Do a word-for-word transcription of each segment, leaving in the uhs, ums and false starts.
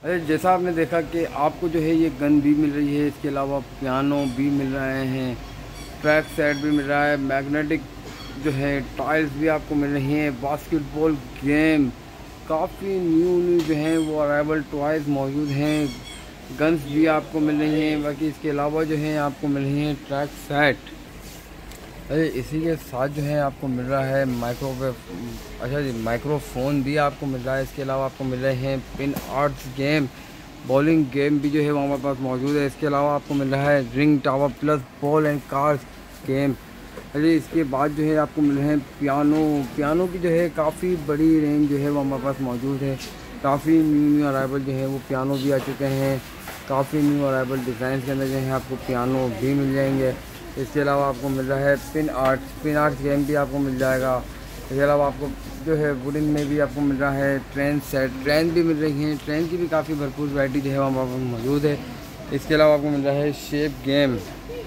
अरे जैसा आपने देखा कि आपको जो है ये गन भी मिल रही है, इसके अलावा पियानो भी मिल रहे हैं, ट्रैक सेट भी मिल रहा है, मैग्नेटिक जो है टाइल्स भी आपको मिल रही हैं, बास्केटबॉल गेम, काफ़ी न्यू न्यू जो हैं वो अराइवल टॉयज़ मौजूद हैं, गन्स भी आपको मिल रही हैं। बाकी इसके अलावा जो है आपको मिल रही हैं ट्रैक सेट। अरे इसी के साथ जो है आपको मिल रहा है माइक्रोवेव, अच्छा जी माइक्रोफोन भी आपको मिल रहा है। इसके अलावा आपको मिल रहे हैं pin arts game, bowling game भी जो है वो हमारे पास मौजूद है। इसके अलावा आपको मिल रहा है ring tower plus ball and cards game. अरे इसके बाद जो है आपको मिल रहे हैं पियानो, पियानो की जो है काफ़ी बड़ी रेंज जो है वो हमारे पास मौजूद है। काफ़ी न्यू न्यू अराइवल जो है वो पियानो भी आ चुके हैं, काफ़ी न्यू अराइवल डिज़ाइन के अंदर जो है आपको पियानो भी मिल जाएंगे। इसके अलावा आपको मिल रहा है pin art, pin art game भी आपको मिल जाएगा। इसके अलावा आपको जो है वुडन में भी आपको मिल रहा है ट्रेन सेट, ट्रेन भी मिल रही हैं, ट्रेन की भी काफ़ी भरपूर वैरायटी जो है वहाँ पर मौजूद है। इसके अलावा आपको मिल रहा है शेप गेम,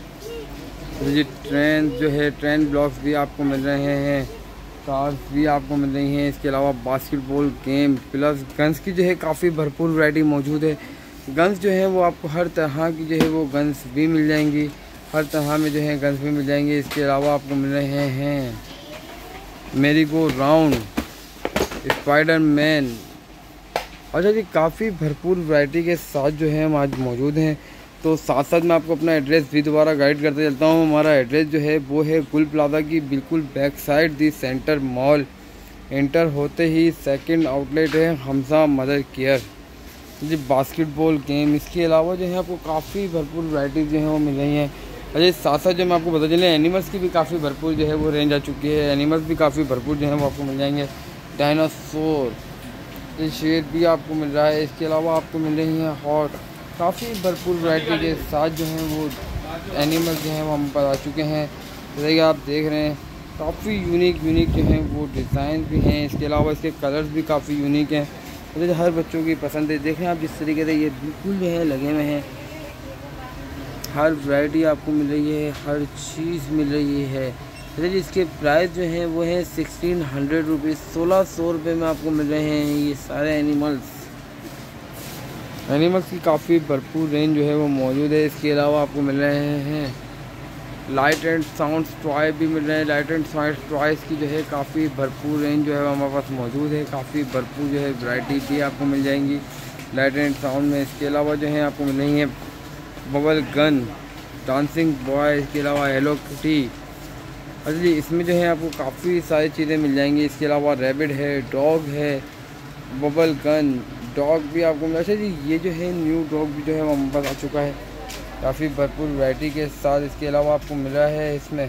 तो ये ट्रेन जो है ट्रेन ब्लॉक्स भी आपको मिल रहे हैं, कार्स भी आपको मिल रही हैं। इसके अलावा बास्केटबॉल गेम प्लस गन्स की जो है काफ़ी भरपूर वैरायटी मौजूद है। गन्स जो है वो आपको हर तरह की जो है वो गन्स भी मिल जाएंगी, हर तरह में जो है गन्स भी मिल जाएंगे। इसके अलावा आपको मिल रहे हैं मेरी गो राउंड, स्पाइडर मैन। अच्छा जी काफ़ी भरपूर वैरायटी के साथ जो है हम आज मौजूद हैं। तो साथ साथ मैं आपको अपना एड्रेस भी दोबारा गाइड करते चलता हूँ। हमारा एड्रेस जो है वो है गुल प्लाजा की बिल्कुल बैक साइड दी सेंटर मॉल, एंटर होते ही सेकंड आउटलेट है Hamza Mothercare ji. Basketball game, इसके अलावा जो है आपको काफ़ी भरपूर वैरायटी जो है वो मिल रही हैं। अरे साथ साथ जो मैं आपको बता चलें एनिमल्स की भी काफ़ी भरपूर जो है वो रेंज आ चुकी है, एनिमल्स भी काफ़ी भरपूर जो है वो आपको मिल जाएंगे। डायनासोर, ये शेर भी आपको मिल रहा है। इसके अलावा आपको मिल रही हैं हॉट, काफ़ी भरपूर वैरायटी के साथ जो हैं वो एनिमल्स जो हैं वो हम पर आ चुके हैं। जैसे कि आप देख रहे हैं काफ़ी यूनिक यूनिक जो हैं वो डिज़ाइन भी हैं। इसके अलावा इसके कलर्स भी काफ़ी यूनिक हैं, तो हर बच्चों की पसंद है। देखें आप जिस तरीके से ये बिल्कुल जो है लगे हुए हैं, हर वैरायटी आपको मिल रही है, हर चीज़ मिल रही है। चलिए इसके प्राइस जो है वो है सिक्सटीन हंड्रेड रुपीज़, सोलह सौ रुपये में आपको मिल रहे हैं ये सारे एनिमल्स। एनिमल्स की काफ़ी भरपूर रेंज जो है वो मौजूद है। इसके अलावा आपको मिल रहे हैं लाइट एंड साउंड्स टॉय भी मिल रहे हैं। लाइट एंड साउंड टॉयज़ की जो है काफ़ी भरपूर रेंज जो है हमारे पास मौजूद है, काफ़ी भरपूर जो है वैरायटी भी आपको मिल जाएंगी लाइट एंड साउंड में। इसके अलावा जो है आपको मिल रही है बबल गन, डांसिंग बॉय, इसके अलावा हेलो किटी। अच्छा जी इसमें जो है आपको काफ़ी सारी चीज़ें मिल जाएंगी। इसके अलावा रैबिट है, डॉग है, बबल गन डॉग भी आपको मिल। अच्छा जी ये जो है न्यू डॉग भी जो है वो हमारे पास आ चुका है काफ़ी भरपूर वैरायटी के साथ। इसके अलावा आपको मिल रहा है इसमें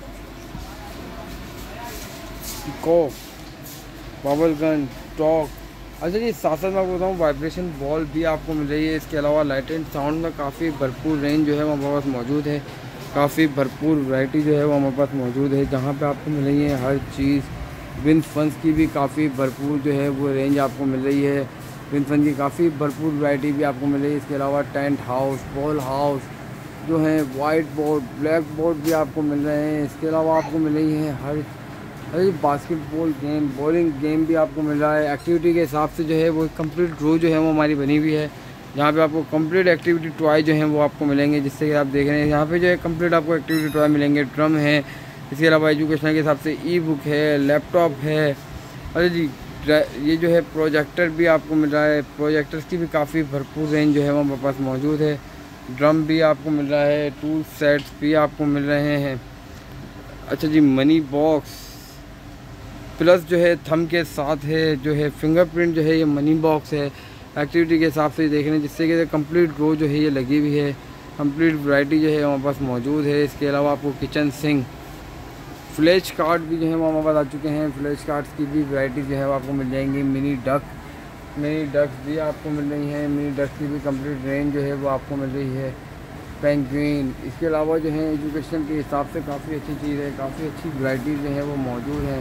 को बबल गन डॉग। अच्छा जी साथ साथ मैं आपको बताऊँ वाइब्रेशन बॉल भी आपको मिल रही है। इसके अलावा लाइट एंड साउंड में काफ़ी भरपूर रेंज जो है वो हमारे पास मौजूद है, काफ़ी भरपूर वैरायटी जो है वो हमारे पास मौजूद है, जहाँ पे आपको मिल रही है हर चीज़। विन फंस की भी काफ़ी भरपूर जो है वो रेंज आपको मिल रही है, विन फन की काफ़ी भरपूर वैरायटी भी आपको मिल रही है। इसके अलावा टेंट हाउस, बॉल हाउस जो है, वाइट बोर्ड, ब्लैक बोर्ड भी आपको मिल रहे हैं। इसके अलावा आपको मिल रही है हर अरे बास्केटबॉल गेम, बॉलिंग गेम भी आपको मिल रहा है। एक्टिविटी के हिसाब से जो है वो कंप्लीट रो जो है वो हमारी बनी हुई है, जहाँ पे आपको कंप्लीट एक्टिविटी टॉय जो हैं वो आपको मिलेंगे। जिससे कि आप देख रहे हैं यहाँ पे जो है कंप्लीट आपको एक्टिविटी टॉय मिलेंगे, ड्रम है। इसके अलावा एजुकेशन के हिसाब से ई बुक है, लैपटॉप है। अरे जी ये जो है प्रोजेक्टर भी आपको मिल रहा है, प्रोजेक्टर्स की भी काफ़ी भरपूर रेंज जो है वो हमारे पास मौजूद है। ड्रम भी आपको मिल रहा है, टूल सेट्स भी आपको मिल रहे हैं। अच्छा जी मनी बॉक्स प्लस जो है थंब के साथ है, जो है फिंगरप्रिंट जो है ये मनी बॉक्स है। एक्टिविटी के हिसाब से देख रहे हैं, जिससे कि कंप्लीट रो जो है ये लगी हुई है, कंप्लीट वैरायटी जो है हमारे पास मौजूद है। इसके अलावा आपको किचन सिंक, फ्लैश कार्ड भी जो है वो हमारे पास आ चुके हैं। फ्लैश कार्ड्स की भी वैरायटी जो है वो आपको मिल जाएंगी। मिनी डक, मिनी डक्स भी आपको मिल रही हैं, मिनी डक्स की भी कंप्लीट रेंज जो है वो आपको मिल रही है। पेंगुइन, इसके अलावा जो है एजुकेशन के हिसाब से काफ़ी अच्छी चीज़ है, काफ़ी अच्छी वैरायटी जो है वो मौजूद है।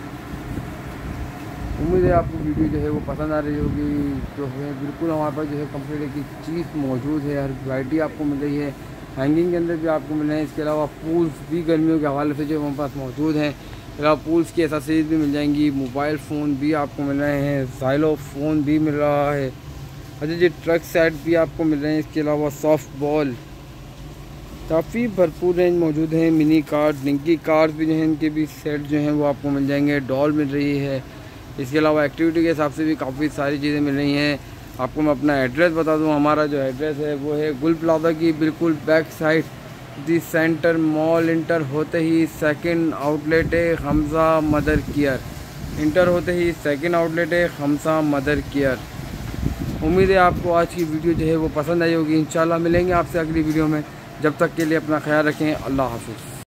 उम्मीद है आपको वीडियो जो है वो पसंद आ रही होगी। जो है बिल्कुल हमारे पास जो है कंप्लीट की चीज़ मौजूद है, हर वैरायटी आपको मिल रही है। हैंगिंग के अंदर भी आपको मिल रहे हैं। इसके अलावा पूल्स भी गर्मियों के हवाले से जो हमारे पास मौजूद हैं। इसके अलावा पूल्स की एसेसरीज भी मिल जाएंगी। मोबाइल फ़ोन भी आपको मिल रहे हैं, ज़ाइलो फ़ोन भी मिल रहा है। अच्छा जी, ट्रक सेट भी आपको मिल रहे हैं। इसके अलावा सॉफ्ट बॉल, काफ़ी भरपूर रेंज मौजूद है। मिनी कार्ड, निंकी कार्ड भी जो हैं, इनके भी सेट जो हैं वो आपको मिल जाएंगे। डॉल मिल रही है। इसके अलावा एक्टिविटी के हिसाब से भी काफ़ी सारी चीज़ें मिल रही हैं। आपको मैं अपना एड्रेस बता दूं, हमारा जो एड्रेस है वो है गुल प्लाजा की बिल्कुल बैक साइड, दी सेंटर मॉल इंटर होते ही सेकंड आउटलेट है हमजा मदर केयर। इंटर होते ही सेकंड आउटलेट है हमजा मदर केयर। उम्मीद है आपको आज की वीडियो जो है वो पसंद आई होगी। इंशाल्लाह मिलेंगे आपसे अगली वीडियो में। जब तक के लिए अपना ख्याल रखें। अल्लाह हाफिज़।